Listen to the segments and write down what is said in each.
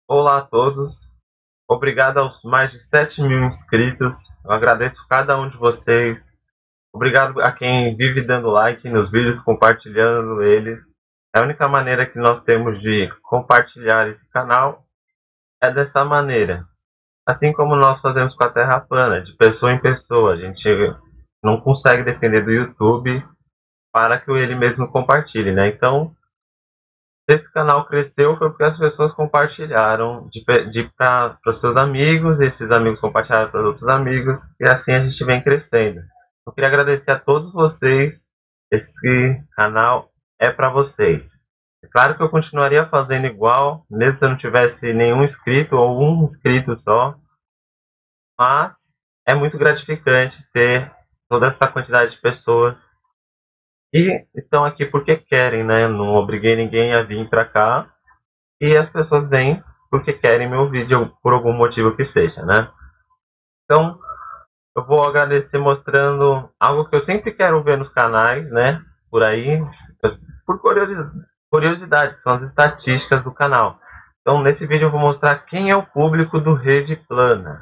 Olá a todos, obrigado aos mais de 7.000 inscritos, eu agradeço cada um de vocês, obrigado a quem vive dando like nos vídeos, compartilhando eles. A única maneira que nós temos de compartilhar esse canal é dessa maneira, assim como nós fazemos com a Terra Plana, de pessoa em pessoa. A gente não consegue depender do YouTube para que ele mesmo compartilhe, né? Então, esse canal cresceu foi porque as pessoas compartilharam para os seus amigos, esses amigos compartilharam para outros amigos, e assim a gente vem crescendo. Eu queria agradecer a todos vocês, esse canal é para vocês. É claro que eu continuaria fazendo igual, mesmo se eu não tivesse nenhum inscrito ou um inscrito só, mas é muito gratificante ter toda essa quantidade de pessoas que estão aqui porque querem, né? Não obriguei ninguém a vir para cá, e as pessoas vêm porque querem meu vídeo por algum motivo que seja, né? Então, eu vou agradecer mostrando algo que eu sempre quero ver nos canais, né? Por aí, por curiosidade, que são as estatísticas do canal. Então, nesse vídeo eu vou mostrar quem é o público do Rede Plana.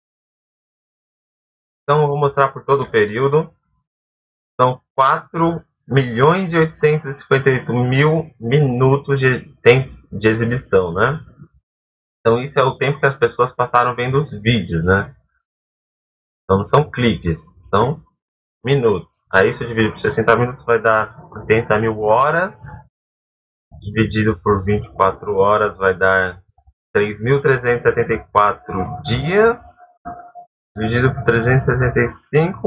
Então, eu vou mostrar por todo o período. São 4.858.000 minutos de exibição, né? Então isso é o tempo que as pessoas passaram vendo os vídeos, né? Então não são cliques, são minutos. Aí se eu dividir por 60 minutos vai dar 80.000 horas. Dividido por 24 horas vai dar 3.374 dias. Dividido por 365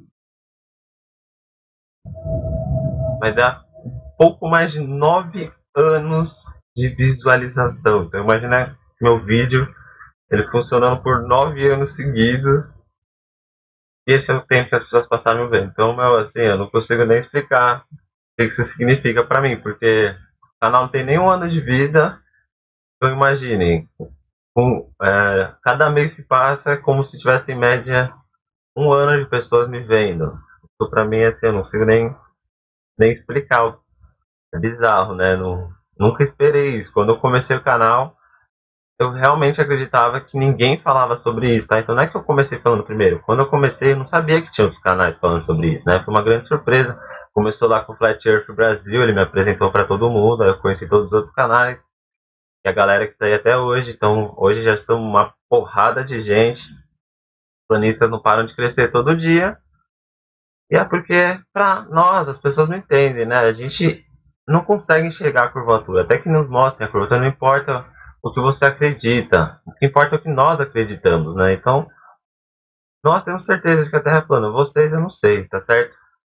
vai dar pouco mais de 9 anos de visualização. Então imagina meu vídeo ele funcionando por 9 anos seguidos. E esse é o tempo que as pessoas passaram vendo. Então, meu, assim, eu não consigo nem explicar o que isso significa para mim, porque o canal não tem nenhum ano de vida. Então, imaginem, cada mês que passa é como se tivesse em média um ano de pessoas me vendo. Isso para mim, assim, eu não consigo nem explicar. É bizarro, né? Nunca esperei isso. Quando eu comecei o canal, eu realmente acreditava que ninguém falava sobre isso, tá? Então não é que eu comecei falando primeiro. Quando eu comecei, eu não sabia que tinha outros canais falando sobre isso, né? Foi uma grande surpresa. Começou lá com o Flat Earth Brasil, ele me apresentou para todo mundo, aí eu conheci todos os outros canais, e a galera que tá aí até hoje. Então hoje já são uma porrada de gente. Os planistas não param de crescer todo dia. E é porque, pra nós, as pessoas não entendem, né? A gente não consegue enxergar a curvatura. Até que nos mostrem a curvatura, não importa o que você acredita. O que importa é o que nós acreditamos, né? Então, nós temos certeza de que a Terra é plana. Vocês, eu não sei, tá certo?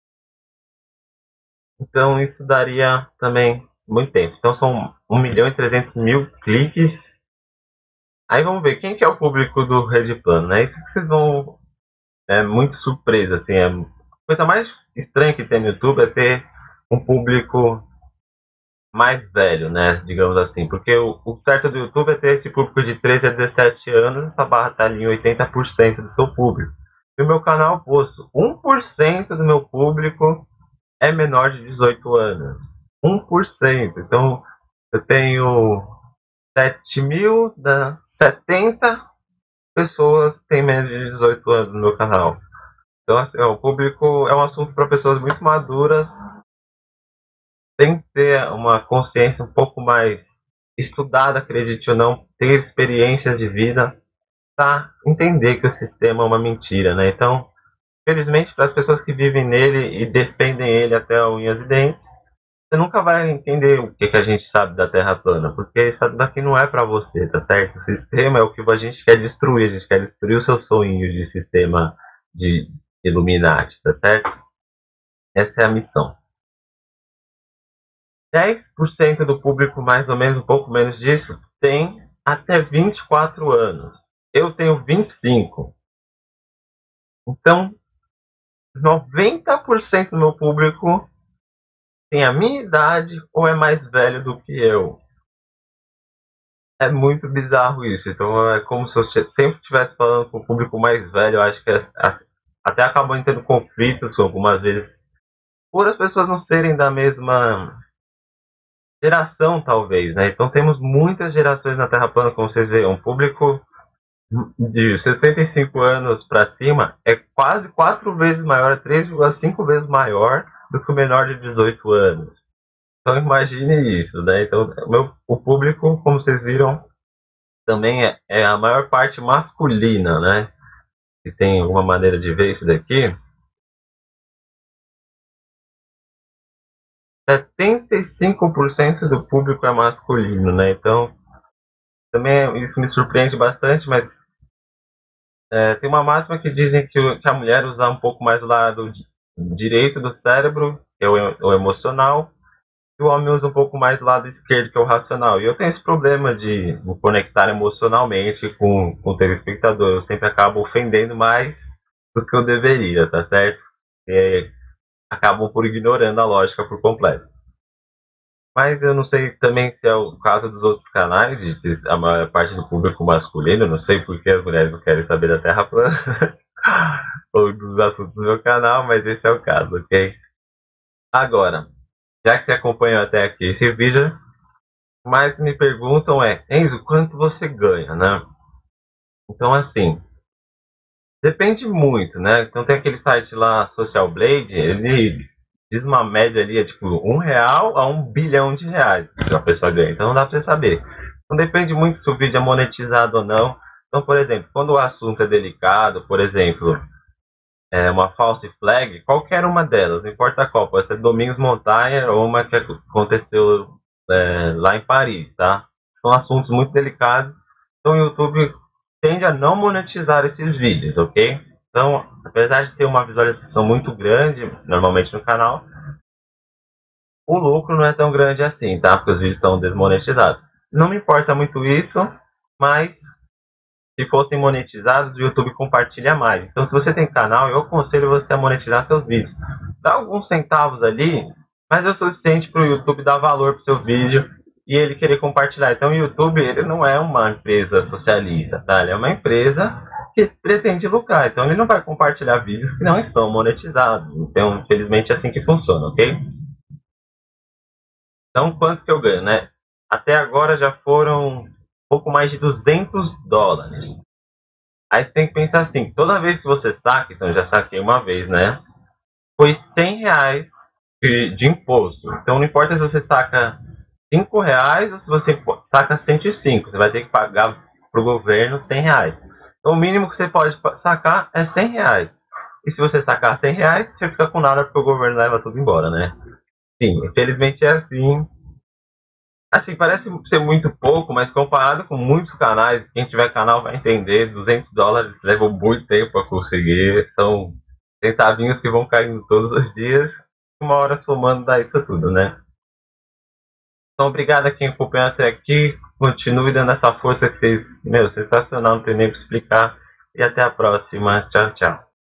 Então, isso daria também muito tempo. Então, são 1.300.000 cliques. Aí, vamos ver quem que é o público do Rede Plano, né? Isso que vocês vão... É muito surpresa, assim. A coisa mais estranha que tem no YouTube é ter um público mais velho, né? Digamos assim. Porque o certo do YouTube é ter esse público de 13 a 17 anos, essa barra tá ali em 80% do seu público. E o meu canal, posto 1% do meu público é menor de 18 anos. 1%. Então, eu tenho 7.070 pessoas que têm menos de 18 anos no meu canal. Então, assim, o público é um assunto para pessoas muito maduras, tem que ter uma consciência um pouco mais estudada, acredite ou não, ter experiências de vida para entender que o sistema é uma mentira, né? Então, felizmente, para as pessoas que vivem nele e defendem ele até unhas e dentes, você nunca vai entender o que a gente sabe da Terra plana, porque isso daqui não é para você, tá certo? O sistema é o que a gente quer destruir, a gente quer destruir o seu sonho de sistema de Illuminati, tá certo? Essa é a missão. 10% do público, mais ou menos, um pouco menos disso, tem até 24 anos. Eu tenho 25. Então, 90% do meu público tem a minha idade ou é mais velho do que eu. É muito bizarro isso. Então, é como se eu sempre estivesse falando com o público mais velho. Eu acho que até acabam tendo conflitos algumas vezes por as pessoas não serem da mesma geração, talvez, né? Então temos muitas gerações na Terra plana, como vocês veem, um público de 65 anos para cima é quase 4 vezes maior, 3,5 vezes maior do que o menor de 18 anos. Então imagine isso, né? Então o público, como vocês viram, também é a maior parte masculina, né? Se tem alguma maneira de ver isso daqui, 75% do público é masculino, né? Então também isso me surpreende bastante, mas tem uma máxima que dizem que a mulher usa um pouco mais o lado direito do cérebro, que é o emocional, e o homem usa um pouco mais o lado esquerdo, que é o racional. E eu tenho esse problema de me conectar emocionalmente com o telespectador. Eu sempre acabo ofendendo mais do que eu deveria, tá certo? E acabam por ignorando a lógica por completo. Mas eu não sei também se é o caso dos outros canais, de ter a maior parte do público masculino. Eu não sei porque as mulheres não querem saber da Terra plana ou dos assuntos do meu canal, mas esse é o caso, ok? Agora, já que você acompanhou até aqui esse vídeo, mais me perguntam Enzo, quanto você ganha, né? Então, assim, depende muito, né? Então tem aquele site lá, Social Blade, ele diz uma média ali, é tipo R$ 1 a R$ 1 bilhão que a pessoa ganha. Então não dá pra você saber. Então depende muito se o vídeo é monetizado ou não. Então, por exemplo, quando o assunto é delicado, por exemplo, uma false flag, qualquer uma delas, não importa qual, pode ser Domingos Montanha ou uma que aconteceu lá em Paris, tá? São assuntos muito delicados, então o YouTube tende a não monetizar esses vídeos, ok? Então, apesar de ter uma visualização muito grande, normalmente no canal, o lucro não é tão grande assim, tá? Porque os vídeos estão desmonetizados. Não me importa muito isso, mas se fossem monetizados, o YouTube compartilha mais. Então, se você tem canal, eu aconselho você a monetizar seus vídeos. Dá alguns centavos ali, mas é o suficiente para o YouTube dar valor para o seu vídeo e ele querer compartilhar. Então, o YouTube ele não é uma empresa socialista, tá? Ele é uma empresa que pretende lucrar. Então, ele não vai compartilhar vídeos que não estão monetizados. Então, infelizmente, é assim que funciona, ok? Então, quanto que eu ganho, né? Até agora já foram um pouco mais de US$ 200. Aí você tem que pensar assim, toda vez que você saca, então eu já saquei uma vez, né? Foi R$ 100 de imposto. Então não importa se você saca R$ 5 ou se você saca 105, você vai ter que pagar para o governo R$ 100. Então o mínimo que você pode sacar é R$ 100. E se você sacar R$ 100, você fica com nada porque o governo leva tudo embora, né? Sim, infelizmente é assim. Assim, parece ser muito pouco, mas comparado com muitos canais, quem tiver canal vai entender, US$ 200 leva muito tempo para conseguir, são centavinhos que vão caindo todos os dias, uma hora somando dá isso tudo, né? Então, obrigado a quem acompanhou até aqui, continue dando essa força que vocês, meu, sensacional, não tem nem para explicar, e até a próxima, tchau, tchau.